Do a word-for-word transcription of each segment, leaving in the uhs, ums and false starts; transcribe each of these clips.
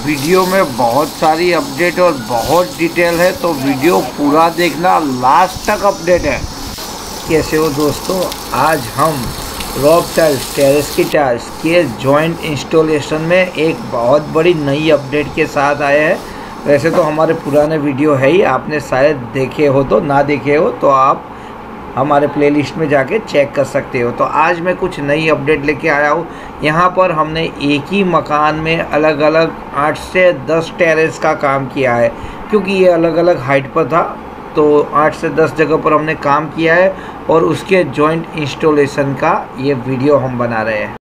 Video में बहुत सारी अपडेट और बहुत डिटेल है, तो वीडियो पूरा देखना, लास्ट तक अपडेट है। कैसे हो दोस्तों, आज हम रॉक टाइल्स टेरेस की टाइल्स के जॉइंट इंस्टॉलेशन में एक बहुत बड़ी नई अपडेट के साथ आए हैं। वैसे तो हमारे पुराने वीडियो है ही, आपने शायद देखे हो, तो ना देखे हो तो आप हमारे प्लेलिस्ट में जाके चेक कर सकते हो। तो आज मैं कुछ नई अपडेट लेके आया हूँ। यहाँ पर हमने एक ही मकान में अलग अलग आठ से दस टेरेस का काम किया है, क्योंकि ये अलग अलग हाइट पर था, तो आठ से दस जगह पर हमने काम किया है और उसके जॉइंट इंस्टॉलेशन का ये वीडियो हम बना रहे हैं।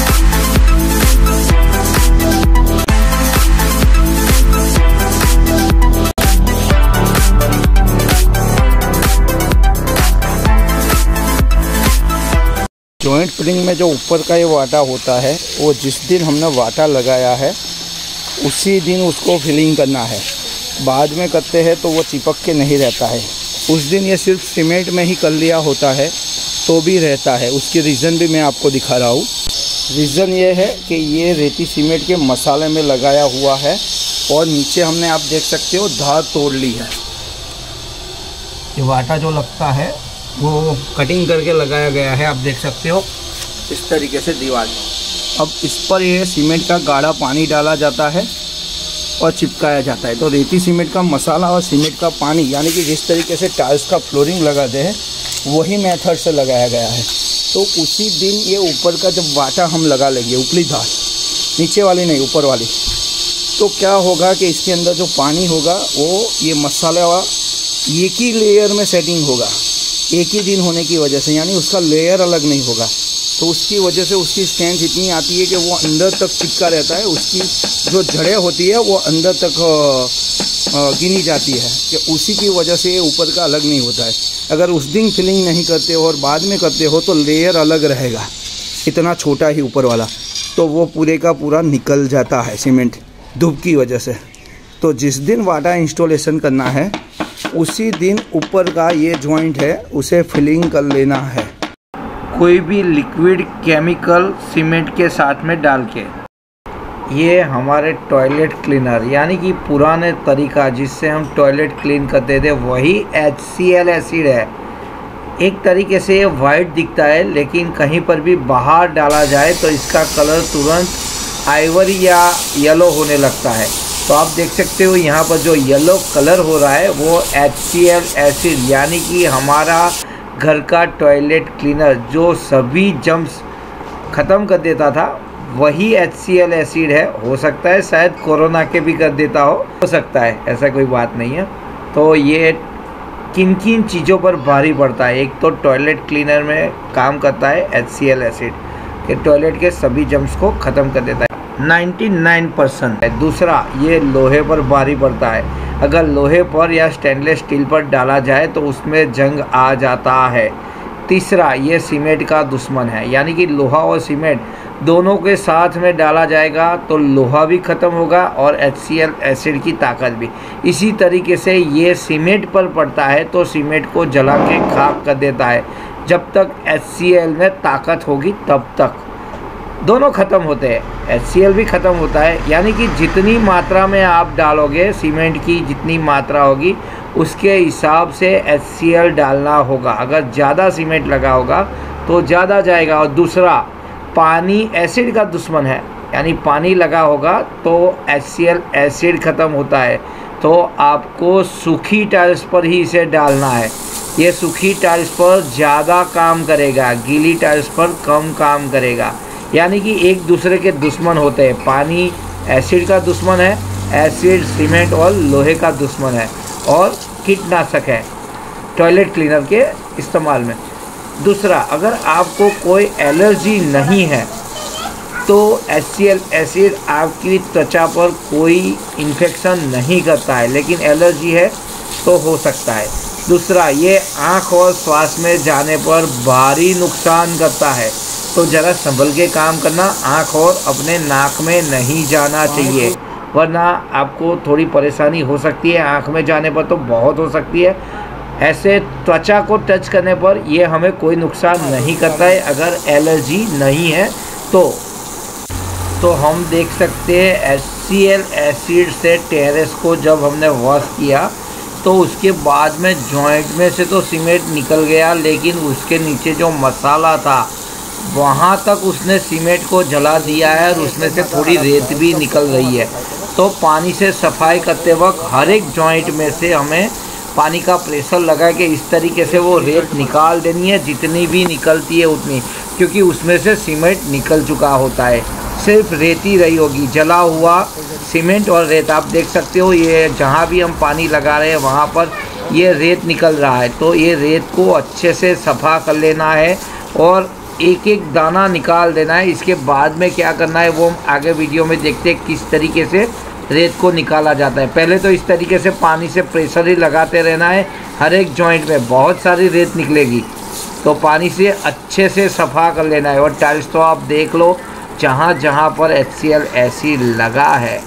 जॉइंट फिलिंग में जो ऊपर का ये वाटा होता है, वो जिस दिन हमने वाटा लगाया है उसी दिन उसको फिलिंग करना है। बाद में करते हैं तो वो चिपक के नहीं रहता है। उस दिन ये सिर्फ सीमेंट में ही कर लिया होता है तो भी रहता है। उसकी रीज़न भी मैं आपको दिखा रहा हूँ। रीज़न ये है कि ये रेती सीमेंट के मसाले में लगाया हुआ है और नीचे हमने, आप देख सकते हो, धार तोड़ ली है। ये वाटा जो लगता है वो कटिंग करके लगाया गया है, आप देख सकते हो इस तरीके से दीवार। अब इस पर ये सीमेंट का गाढ़ा पानी डाला जाता है और चिपकाया जाता है। तो रेती सीमेंट का मसाला और सीमेंट का पानी, यानी कि जिस तरीके से टाइल्स का फ्लोरिंग लगाते हैं वही मेथड से लगाया गया है। तो उसी दिन ये ऊपर का जब वाटा हम लगा लेंगे, ऊपरी धार, नीचे वाली नहीं, ऊपर वाली, तो क्या होगा कि इसके अंदर जो पानी होगा वो ये मसाला एक ही लेयर में सेटिंग होगा, एक ही दिन होने की वजह से, यानी उसका लेयर अलग नहीं होगा। तो उसकी वजह से उसकी स्ट्रेंथ इतनी आती है कि वो अंदर तक चिपका रहता है। उसकी जो जड़ें होती है वो अंदर तक गिनी जाती है, कि उसी की वजह से ये ऊपर का अलग नहीं होता है। अगर उस दिन फिलिंग नहीं करते हो और बाद में करते हो तो लेयर अलग रहेगा, इतना छोटा ही ऊपर वाला, तो वो पूरे का पूरा निकल जाता है सीमेंट धूप की वजह से। तो जिस दिन वाटा इंस्टॉलेशन करना है उसी दिन ऊपर का ये जॉइंट है उसे फिलिंग कर लेना है, कोई भी लिक्विड केमिकल सीमेंट के साथ में डाल के। ये हमारे टॉयलेट क्लीनर, यानी कि पुराने तरीका जिससे हम टॉयलेट क्लीन करते थे, वही एच सी एल एसिड है। एक तरीके से ये वाइट दिखता है, लेकिन कहीं पर भी बाहर डाला जाए तो इसका कलर तुरंत आइवरी या येलो होने लगता है। तो आप देख सकते हो यहाँ पर जो येलो कलर हो रहा है वो एच सी एल एसिड, यानी कि हमारा घर का टॉयलेट क्लीनर जो सभी जम्स ख़त्म कर देता था, वही एच सी एल एसिड है। हो सकता है शायद कोरोना के भी कर देता हो हो सकता है, ऐसा कोई बात नहीं है। तो ये किन किन चीज़ों पर भारी पड़ता है, एक तो टॉयलेट क्लीनर में काम करता है एच सी एल एसिड, कि टॉयलेट के सभी जम्स को ख़त्म कर देता है, निन्यानवे परसेंट है। दूसरा, ये लोहे पर भारी पड़ता है। अगर लोहे पर या स्टेनलेस स्टील पर डाला जाए तो उसमें जंग आ जाता है। तीसरा, ये सीमेंट का दुश्मन है, यानी कि लोहा और सीमेंट दोनों के साथ में डाला जाएगा तो लोहा भी ख़त्म होगा और एच सी एल एसिड की ताकत भी। इसी तरीके से ये सीमेंट पर पड़ता है तो सीमेंट को जला के खाक कर देता है। जब तक एच सी एल में ताकत होगी तब तक दोनों ख़त्म होते हैं, एच सी एल भी ख़त्म होता है। यानी कि जितनी मात्रा में आप डालोगे, सीमेंट की जितनी मात्रा होगी उसके हिसाब से एच सी एल डालना होगा। अगर ज़्यादा सीमेंट लगा होगा तो ज़्यादा जाएगा। और दूसरा, पानी एसिड का दुश्मन है, यानी पानी लगा होगा तो एच सी एल एसिड ख़त्म होता है। तो आपको सूखी टाइल्स पर ही इसे डालना है। ये सूखी टाइल्स पर ज़्यादा काम करेगा, गीली टाइल्स पर कम काम करेगा। यानी कि एक दूसरे के दुश्मन होते हैं। पानी एसिड का दुश्मन है, एसिड सीमेंट और लोहे का दुश्मन है, और कीटनाशक है टॉयलेट क्लीनर के इस्तेमाल में। दूसरा, अगर आपको कोई एलर्जी नहीं है तो एच सी एल एसिड आपकी त्वचा पर कोई इन्फेक्शन नहीं करता है, लेकिन एलर्जी है तो हो सकता है। दूसरा, ये आँख और श्वास में जाने पर भारी नुकसान करता है, तो ज़रा संभल के काम करना। आँख और अपने नाक में नहीं जाना चाहिए, वरना आपको थोड़ी परेशानी हो सकती है। आँख में जाने पर तो बहुत हो सकती है। ऐसे त्वचा को टच करने पर ये हमें कोई नुकसान नहीं करता है, अगर एलर्जी नहीं है तो। तो हम देख सकते हैं एच सी एल एसिड से टेरेस को जब हमने वॉश किया तो उसके बाद में जॉइंट में से तो सीमेंट निकल गया, लेकिन उसके नीचे जो मसाला था वहाँ तक उसने सीमेंट को जला दिया है और उसमें से थोड़ी रेत भी निकल रही है। तो पानी से सफाई करते वक्त हर एक जॉइंट में से हमें पानी का प्रेशर लगा के इस तरीके से वो रेत निकाल देनी है, जितनी भी निकलती है उतनी, क्योंकि उसमें से सीमेंट निकल चुका होता है, सिर्फ रेत ही रही होगी, जला हुआ सीमेंट और रेत। आप देख सकते हो ये जहाँ भी हम पानी लगा रहे हैं वहाँ पर ये रेत निकल रहा है। तो ये रेत को अच्छे से सफ़ा कर लेना है और एक एक दाना निकाल देना है। इसके बाद में क्या करना है वो हम आगे वीडियो में देखते हैं किस तरीके से रेत को निकाला जाता है। पहले तो इस तरीके से पानी से प्रेशर ही लगाते रहना है, हर एक जॉइंट में बहुत सारी रेत निकलेगी, तो पानी से अच्छे से सफ़ा कर लेना है। और टाइल्स तो आप देख लो जहाँ जहाँ पर एच सी एल एसिड लगा है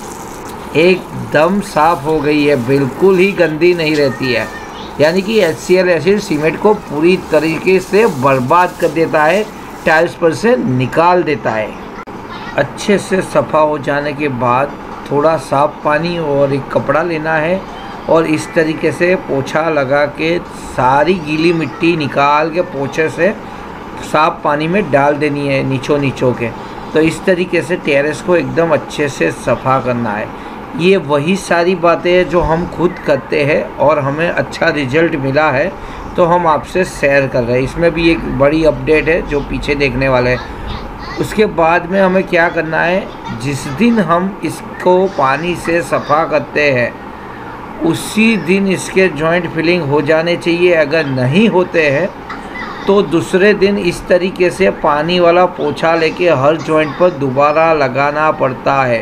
एकदम साफ़ हो गई है, बिल्कुल ही गंदी नहीं रहती है। यानी कि H C L acid cement को पूरी तरीके से बर्बाद कर देता है, टाइल्स पर से निकाल देता है। अच्छे से सफ़ा हो जाने के बाद थोड़ा साफ़ पानी और एक कपड़ा लेना है और इस तरीके से पोछा लगा के सारी गीली मिट्टी निकाल के पोछे से साफ़ पानी में डाल देनी है नीचों नीचों के। तो इस तरीके से टेरेस को एकदम अच्छे से सफ़ा करना है। ये वही सारी बातें हैं जो हम खुद करते हैं और हमें अच्छा रिजल्ट मिला है, तो हम आपसे शेयर कर रहे हैं। इसमें भी एक बड़ी अपडेट है जो पीछे देखने वाले हैं। उसके बाद में हमें क्या करना है, जिस दिन हम इसको पानी से सफ़ा करते हैं उसी दिन इसके जॉइंट फिलिंग हो जाने चाहिए। अगर नहीं होते हैं तो दूसरे दिन इस तरीके से पानी वाला पोछा लेके हर जॉइंट पर दोबारा लगाना पड़ता है।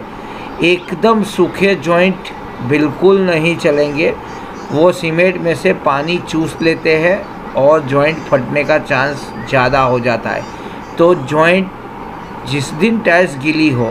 एकदम सूखे जॉइंट बिल्कुल नहीं चलेंगे, वो सीमेंट में से पानी चूस लेते हैं और जॉइंट फटने का चांस ज़्यादा हो जाता है। तो जॉइंट जिस दिन टाइल्स गीली हो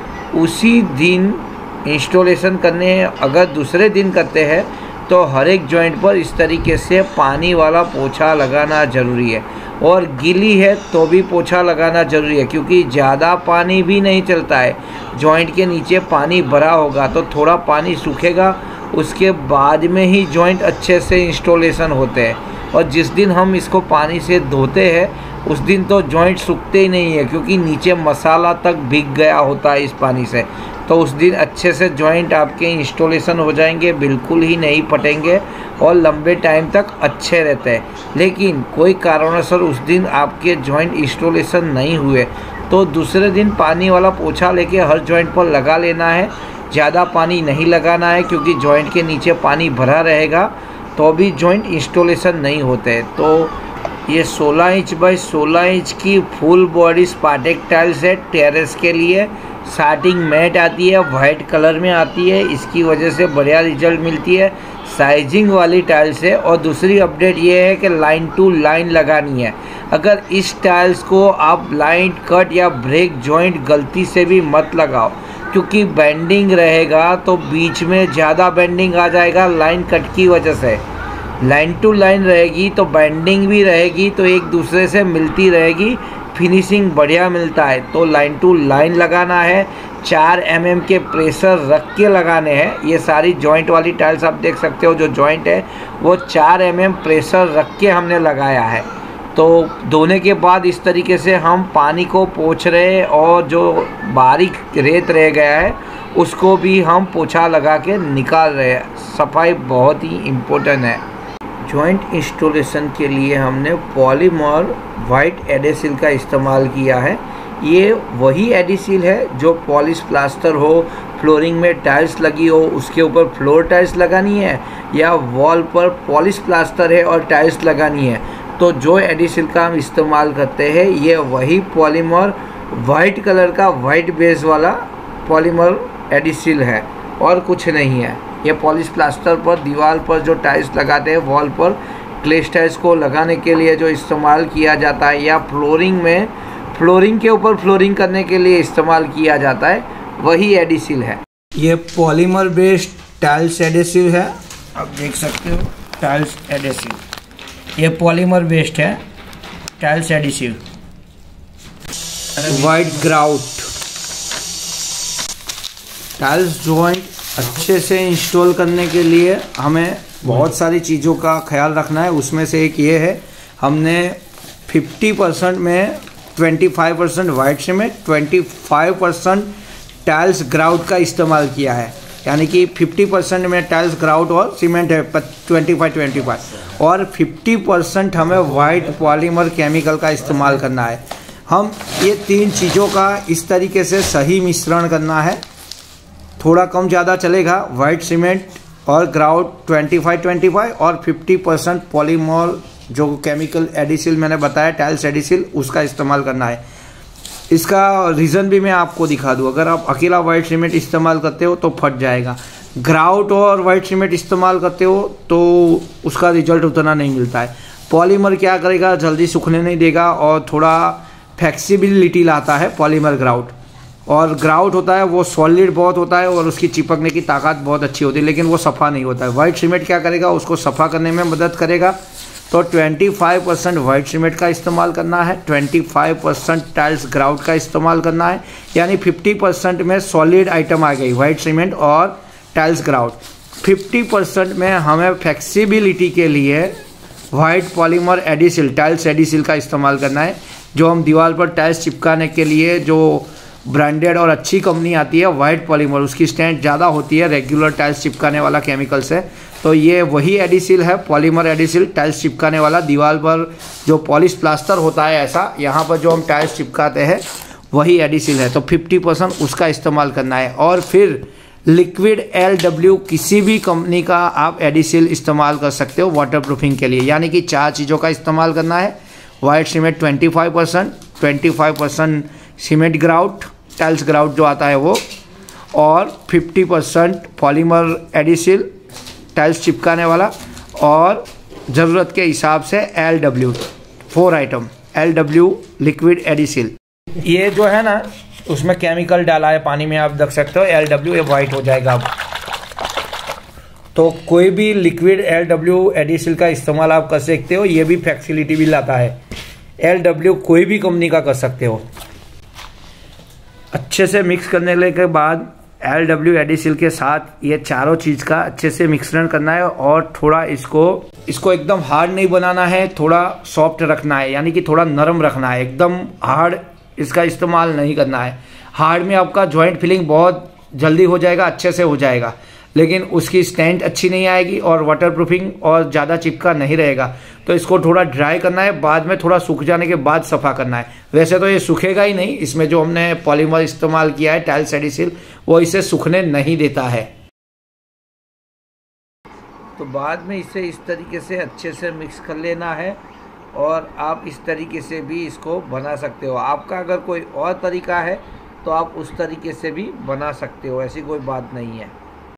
उसी दिन इंस्टॉलेशन करने हैं। अगर दूसरे दिन करते हैं तो हर एक जॉइंट पर इस तरीके से पानी वाला पोछा लगाना ज़रूरी है, और गीली है तो भी पोछा लगाना ज़रूरी है, क्योंकि ज़्यादा पानी भी नहीं चलता है। जॉइंट के नीचे पानी भरा होगा तो थोड़ा पानी सूखेगा, उसके बाद में ही जॉइंट अच्छे से इंस्टॉलेशन होते हैं। और जिस दिन हम इसको पानी से धोते हैं उस दिन तो जॉइंट सूखते ही नहीं है, क्योंकि नीचे मसाला तक भीग गया होता है इस पानी से। तो उस दिन अच्छे से जॉइंट आपके इंस्टॉलेशन हो जाएंगे, बिल्कुल ही नहीं फटेंगे और लंबे टाइम तक अच्छे रहते हैं। लेकिन कोई कारणवश उस दिन आपके जॉइंट इंस्टॉलेशन नहीं हुए तो दूसरे दिन पानी वाला पोछा लेके हर जॉइंट पर लगा लेना है। ज़्यादा पानी नहीं लगाना है, क्योंकि जॉइंट के नीचे पानी भरा रहेगा तो भी जॉइंट इंस्टॉलेशन नहीं होते। तो ये सोलह इंच बाई सोलह इंच की फुल बॉडी स्पार्टेक टाइल्स है टेरेस के लिए। स्टार्टिंग मैट आती है, वाइट कलर में आती है, इसकी वजह से बढ़िया रिजल्ट मिलती है। साइजिंग वाली टाइल्स है। और दूसरी अपडेट ये है कि लाइन टू लाइन लगानी है। अगर इस टाइल्स को आप लाइन कट या ब्रेक जॉइंट गलती से भी मत लगाओ, क्योंकि बेंडिंग रहेगा तो बीच में ज़्यादा बेंडिंग आ जाएगा लाइन कट की वजह से। लाइन टू लाइन रहेगी तो बेंडिंग भी रहेगी, तो एक दूसरे से मिलती रहेगी, फिनिशिंग बढ़िया मिलता है। तो लाइन टू लाइन लगाना है, चार एम एम के प्रेशर रख के लगाने हैं। ये सारी जॉइंट वाली टाइल्स आप देख सकते हो, जो जॉइंट है वो चार एम एम प्रेशर रख के हमने लगाया है। तो धोने के बाद इस तरीके से हम पानी को पोंछ रहे हैं और जो बारीक रेत रह गया है उसको भी हम पोछा लगा के निकाल रहे हैं। सफाई बहुत ही इम्पोर्टेंट है। जॉइंट इंस्टॉलेशन के लिए हमने पॉलीमर वाइट एडेसिल का इस्तेमाल किया है। ये वही एडेसिल है जो पॉलिश प्लास्टर हो, फ्लोरिंग में टाइल्स लगी हो उसके ऊपर फ्लोर टाइल्स लगानी है, या वॉल पर पॉलिश प्लास्टर है और टाइल्स लगानी है, तो जो एडेसिल का हम इस्तेमाल करते हैं ये वही पॉलीमर वाइट कलर का वाइट बेस वाला पॉलीमर एडेसिल है और कुछ नहीं है। ये पॉलिश प्लास्टर पर दीवार पर जो टाइल्स लगाते हैं, वॉल पर ग्लेस टाइल्स को लगाने के लिए जो इस्तेमाल किया जाता है, या फ्लोरिंग में फ्लोरिंग के ऊपर फ्लोरिंग करने के लिए इस्तेमाल किया जाता है, वही एडेसिव है। ये पॉलीमर बेस्ड टाइल्स एडेसिव है, आप देख सकते हो टाइल्स एडेसिव, ये पॉलीमर बेस्ड है tiles adhesive. White grout tiles joint अच्छे से इंस्टॉल करने के लिए हमें बहुत सारी चीज़ों का ख्याल रखना है। उसमें से एक ये है, हमने पचास परसेंट में पच्चीस परसेंट वाइट सीमेंट, पच्चीस परसेंट टाइल्स ग्राउट का इस्तेमाल किया है। यानी कि पचास परसेंट में टाइल्स ग्राउट और सीमेंट है पच्चीस पच्चीस और पचास परसेंट हमें वाइट पॉलीमर केमिकल का इस्तेमाल करना है। हम ये तीन चीज़ों का इस तरीके से सही मिश्रण करना है। थोड़ा कम ज़्यादा चलेगा, वाइट सीमेंट और ग्राउट पच्चीस पच्चीस और पचास परसेंट पॉलीमर जो केमिकल एडिसिल मैंने बताया, टाइल्स एडिसिल, उसका इस्तेमाल करना है। इसका रीज़न भी मैं आपको दिखा दूँ। अगर आप अकेला वाइट सीमेंट इस्तेमाल करते हो तो फट जाएगा, ग्राउट और वाइट सीमेंट इस्तेमाल करते हो तो उसका रिजल्ट उतना नहीं मिलता है। पॉलीमर क्या करेगा, जल्दी सूखने नहीं देगा और थोड़ा फ्लेक्सिबिलिटी लाता है पॉलीमर ग्राउट। और ग्राउट होता है वो सॉलिड बहुत होता है और उसकी चिपकने की ताकत बहुत अच्छी होती है, लेकिन वो सफ़ा नहीं होता है। वाइट सीमेंट क्या करेगा, उसको सफ़ा करने में मदद करेगा। तो पच्चीस परसेंट वाइट सीमेंट का इस्तेमाल करना है, पच्चीस परसेंट टाइल्स ग्राउट का इस्तेमाल करना है। यानी पचास परसेंट में सॉलिड आइटम आ गई, वाइट सीमेंट और टाइल्स ग्राउट। पचास परसेंट में हमें फ्लेक्सिबिलिटी के लिए white polymer adhesive, tiles adhesive का इस्तेमाल करना है। जो हम दीवार पर टाइल्स चिपकाने के लिए जो ब्रांडेड और अच्छी कंपनी आती है वाइट पॉलीमर, उसकी स्ट्रेंथ ज़्यादा होती है रेगुलर टाइल्स चिपकाने वाला केमिकल से। तो ये वही एडिसिल है, पॉलीमर एडिसिल, टाइल्स चिपकाने वाला। दीवार पर जो पॉलिश प्लास्टर होता है ऐसा, यहाँ पर जो हम टाइल्स चिपकाते हैं वही एडिसिल है। तो पचास परसेंट उसका इस्तेमाल करना है। और फिर लिक्विड एल डब्ल्यू किसी भी कंपनी का आप एडिसिल इस्तेमाल कर सकते हो वाटर प्रूफिंग के लिए। यानी कि चार चीज़ों का इस्तेमाल करना है, वाइट सीमेंट पच्चीस परसेंट, पच्चीस percent cement grout, tiles grout जो आता है वो, और पचास परसेंट पॉलीमर एडिसिल, टाइल्स चिपकाने वाला, और ज़रूरत के हिसाब से L W, four item L W liquid adhesive. ये जो है ना उसमें केमिकल डाला है पानी में, आप देख सकते हो एल डब्ल्यू, ये वाइट हो जाएगा अब। तो कोई भी लिक्विड एल डब्ल्यू एडिसिल का इस्तेमाल आप कर सकते हो। ये भी फ्लेक्सिबिलिटी भी लाता है। एल डब्ल्यू कोई भी कंपनी का कर सकते हो। अच्छे से मिक्स करने के बाद एल डब्ल्यू एडिसिल के साथ ये चारों चीज़ का अच्छे से मिश्रण करना है और थोड़ा इसको इसको एकदम हार्ड नहीं बनाना है, थोड़ा सॉफ्ट रखना है। यानी कि थोड़ा नरम रखना है, एकदम हार्ड इसका इस्तेमाल नहीं करना है। हार्ड में आपका जॉइंट फिलिंग बहुत जल्दी हो जाएगा, अच्छे से हो जाएगा, लेकिन उसकी स्ट्रेंथ अच्छी नहीं आएगी और वाटर प्रूफिंग और ज़्यादा चिपका नहीं रहेगा। तो इसको थोड़ा ड्राई करना है, बाद में थोड़ा सूख जाने के बाद सफ़ा करना है। वैसे तो ये सूखेगा ही नहीं, इसमें जो हमने पॉलीमर इस्तेमाल किया है टाइल्स एडिसिल, वो इसे सूखने नहीं देता है। तो बाद में इसे इस तरीके से अच्छे से मिक्स कर लेना है और आप इस तरीके से भी इसको बना सकते हो। आपका अगर कोई और तरीका है तो आप उस तरीके से भी बना सकते हो, ऐसी कोई बात नहीं है।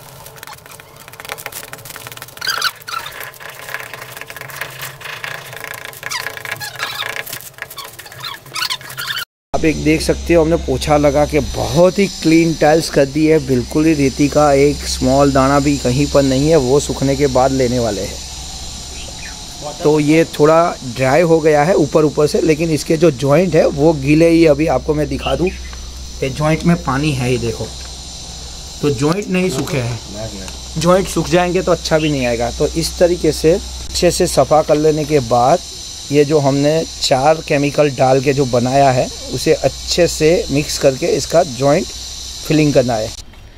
आप एक देख सकते हो, हमने पोछा लगा के बहुत ही क्लीन टाइल्स कर दी है। बिल्कुल ही रेती का एक स्मॉल दाना भी कहीं पर नहीं है। वो सूखने के बाद लेने वाले हैं। तो ये थोड़ा ड्राई हो गया है ऊपर ऊपर से, लेकिन इसके जो जॉइंट है वो गीले ही। अभी आपको मैं दिखा दूँ, ये जॉइंट में पानी है ही, देखो। तो जॉइंट नहीं सूखे हैं। जॉइंट सूख जाएंगे तो अच्छा भी नहीं आएगा। तो इस तरीके से अच्छे से सफ़ा कर लेने के बाद ये जो हमने चार केमिकल डाल के जो बनाया है उसे अच्छे से मिक्स करके इसका जॉइंट फिलिंग करना है।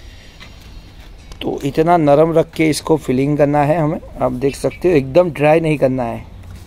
तो इतना नरम रख के इसको फिलिंग करना है हमें। आप देख सकते हो, एकदम ड्राई नहीं करना है।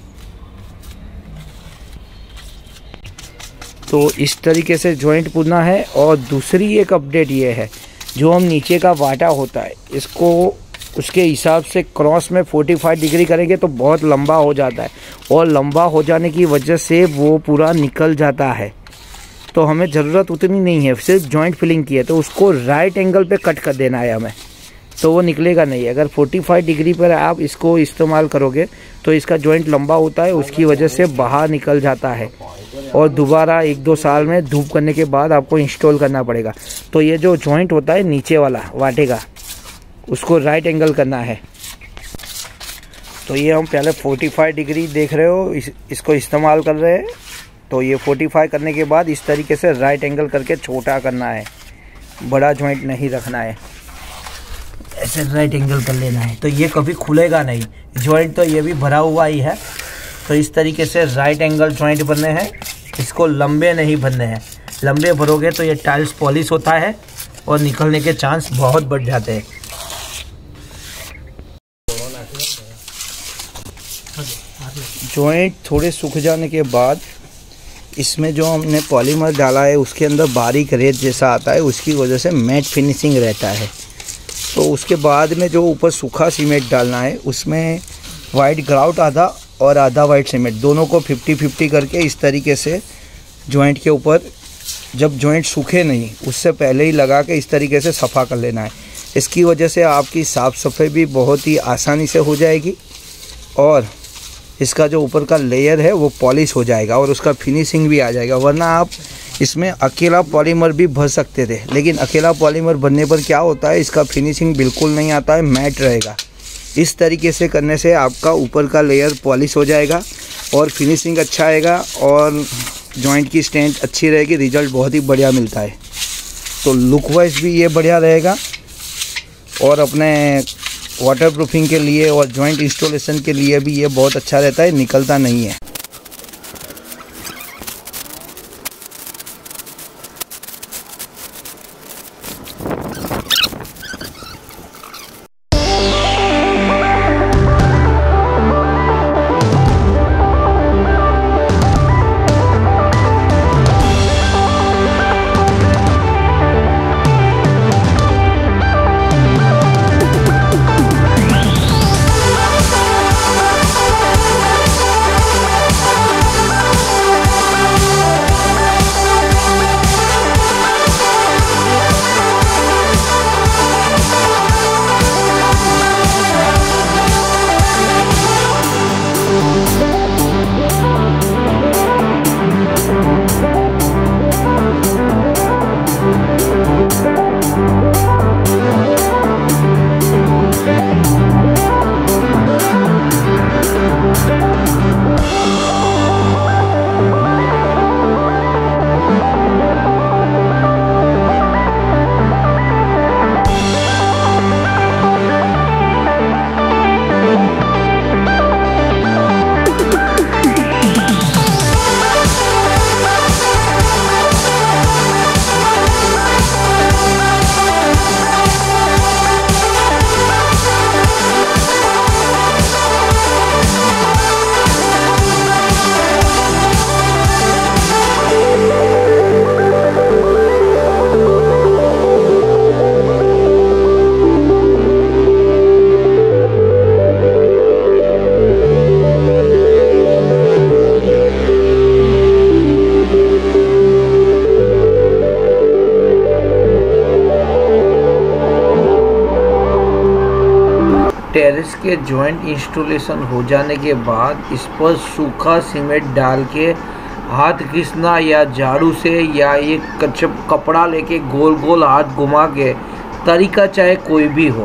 तो इस तरीके से जॉइंट पूरना है। और दूसरी एक अपडेट ये है, जो हम नीचे का वाटा होता है इसको उसके हिसाब से क्रॉस में पैंतालीस डिग्री करेंगे तो बहुत लंबा हो जाता है, और लंबा हो जाने की वजह से वो पूरा निकल जाता है। तो हमें ज़रूरत उतनी नहीं है, सिर्फ जॉइंट फिलिंग की है। तो उसको राइट एंगल पे कट कर देना है हमें, तो वो निकलेगा नहीं। अगर पैंतालीस डिग्री पर आप इसको इस्तेमाल करोगे तो इसका जॉइंट लंबा होता है, उसकी वजह से बाहर निकल जाता है और दोबारा एक दो साल में धूप करने के बाद आपको इंस्टॉल करना पड़ेगा। तो ये जो जॉइंट होता है नीचे वाला वाटे का, उसको राइट एंगल करना है। तो ये हम पहले पैंतालीस डिग्री देख रहे हो, इस, इसको इस्तेमाल कर रहे हैं। तो ये पैंतालीस करने के बाद इस तरीके से राइट एंगल करके छोटा करना है। बड़ा जॉइंट नहीं रखना है, ऐसे राइट एंगल कर लेना है, तो ये कभी खुलेगा नहीं। जॉइंट तो ये भी भरा हुआ ही है, तो इस तरीके से राइट एंगल जॉइंट बनने हैं। इसको लंबे नहीं बनने हैं, लंबे भरोगे तो ये टाइल्स पॉलिश होता है और निकलने के चांस बहुत बढ़ जाते हैं। जॉइंट थोड़े सूख जाने के बाद इसमें जो हमने पॉलीमर डाला है उसके अंदर बारीक रेत जैसा आता है, उसकी वजह से मैट फिनिशिंग रहता है। तो उसके बाद में जो ऊपर सूखा सीमेंट डालना है, उसमें वाइट ग्राउट आधा और आधा वाइट सीमेंट, दोनों को फिफ्टी फिफ्टी करके इस तरीके से जॉइंट के ऊपर, जब जॉइंट सूखे नहीं उससे पहले ही लगा के इस तरीके से सफ़ा कर लेना है। इसकी वजह से आपकी साफ़ सफाई भी बहुत ही आसानी से हो जाएगी और इसका जो ऊपर का लेयर है वो पॉलिश हो जाएगा और उसका फिनिशिंग भी आ जाएगा। वरना आप इसमें अकेला पॉलीमर भी भर सकते थे, लेकिन अकेला पॉलीमर भरने पर क्या होता है, इसका फिनिशिंग बिल्कुल नहीं आता है, मैट रहेगा। इस तरीके से करने से आपका ऊपर का लेयर पॉलिश हो जाएगा और फिनिशिंग अच्छा आएगा और जॉइंट की स्ट्रेंथ अच्छी रहेगी, रिज़ल्ट बहुत ही बढ़िया मिलता है। तो लुक वाइज भी ये बढ़िया रहेगा और अपने वाटरप्रूफिंग के लिए और जॉइंट इंस्टॉलेशन के लिए भी ये बहुत अच्छा रहता है, निकलता नहीं है। टेरेस के जॉइंट इंस्टॉलेशन हो जाने के बाद इस पर सूखा सीमेंट डाल के हाथ घिसना या झाड़ू से या ये कच्चा कपड़ा लेके गोल गोल हाथ घुमा के, तरीका चाहे कोई भी हो,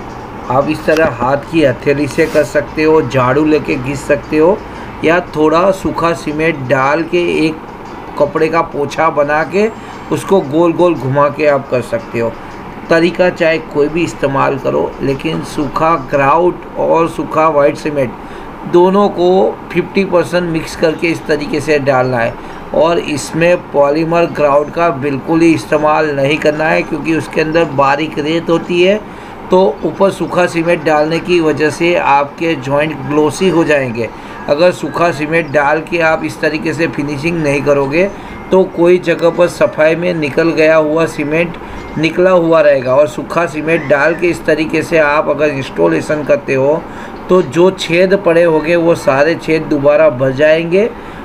आप इस तरह हाथ की हथेली से कर सकते हो, झाड़ू लेके घिस सकते हो या थोड़ा सूखा सीमेंट डाल के एक कपड़े का पोछा बना के उसको गोल गोल घुमा के आप कर सकते हो। तरीका चाहे कोई भी इस्तेमाल करो, लेकिन सूखा ग्राउट और सूखा वाइट सीमेंट दोनों को पचास परसेंट मिक्स करके इस तरीके से डालना है और इसमें पॉलीमर ग्राउट का बिल्कुल ही इस्तेमाल नहीं करना है, क्योंकि उसके अंदर बारीक रेत होती है। तो ऊपर सूखा सीमेंट डालने की वजह से आपके जॉइंट ग्लोसी हो जाएंगे। अगर सूखा सीमेंट डाल के आप इस तरीके से फिनिशिंग नहीं करोगे तो कोई जगह पर सफाई में निकल गया हुआ सीमेंट निकला हुआ रहेगा और सूखा सीमेंट डाल के इस तरीके से आप अगर इंस्टॉलेशन करते हो तो जो छेद पड़े होंगे वो सारे छेद दोबारा भर जाएंगे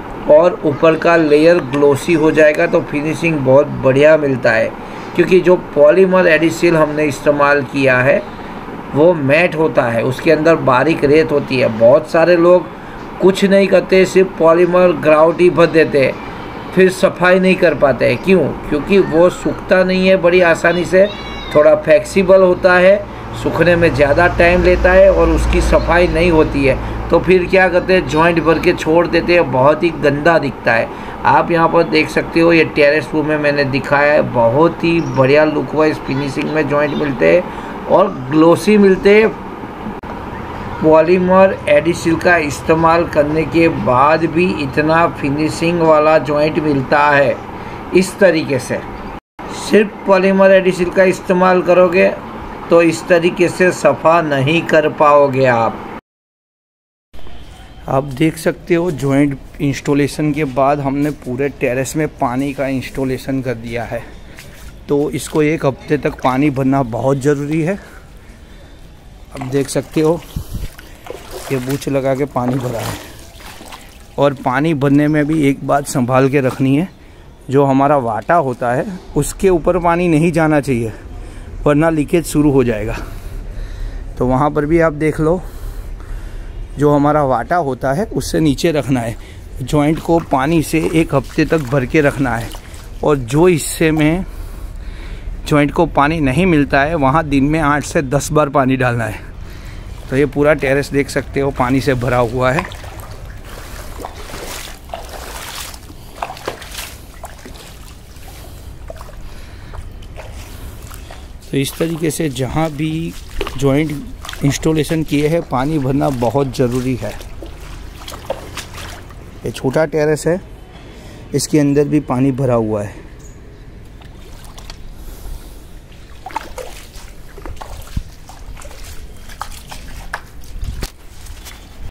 और ऊपर का लेयर ग्लोसी हो जाएगा। तो फिनिशिंग बहुत बढ़िया मिलता है, क्योंकि जो पॉलीमर एडिसिव हमने इस्तेमाल किया है वो मैट होता है, उसके अंदर बारीक रेत होती है। बहुत सारे लोग कुछ नहीं करते, सिर्फ पॉलीमर ग्राउट ही भर देते हैं, फिर सफाई नहीं कर पाते हैं। क्यों? क्योंकि वो सूखता नहीं है बड़ी आसानी से, थोड़ा फ्लेक्सिबल होता है, सूखने में ज़्यादा टाइम लेता है और उसकी सफाई नहीं होती है। तो फिर क्या करते हैं, जॉइंट भर के छोड़ देते हैं, बहुत ही गंदा दिखता है। आप यहाँ पर देख सकते हो, ये टेरेस रूम में मैंने दिखाया है, बहुत ही बढ़िया लुक वाइज फिनिशिंग में जॉइंट मिलते हैं और ग्लोसी मिलते हैं। पॉलीमर एडिसिल का इस्तेमाल करने के बाद भी इतना फिनिशिंग वाला जॉइंट मिलता है इस तरीके से। सिर्फ पॉलीमर एडिसिल का इस्तेमाल करोगे तो इस तरीके से सफ़ा नहीं कर पाओगे आप। आप देख सकते हो जॉइंट इंस्टॉलेशन के बाद हमने पूरे टेरेस में पानी का इंस्टॉलेशन कर दिया है। तो इसको एक हफ्ते तक पानी भरना बहुत ज़रूरी है। अब देख सकते हो ये बूच लगा के पानी भरा है। और पानी भरने में भी एक बात संभाल के रखनी है, जो हमारा वाटा होता है उसके ऊपर पानी नहीं जाना चाहिए, वरना लीकेज शुरू हो जाएगा। तो वहाँ पर भी आप देख लो, जो हमारा वाटा होता है उससे नीचे रखना है। जॉइंट को पानी से एक हफ्ते तक भर के रखना है। और जो हिस्से में जॉइंट को पानी नहीं मिलता है वहाँ दिन में आठ से दस बार पानी डालना है। तो ये पूरा टेरेस देख सकते हो पानी से भरा हुआ है। तो इस तरीके से जहाँ भी जॉइंट इंस्टॉलेशन किए हैं पानी भरना बहुत ज़रूरी है। ये छोटा टेरेस है, इसके अंदर भी पानी भरा हुआ है।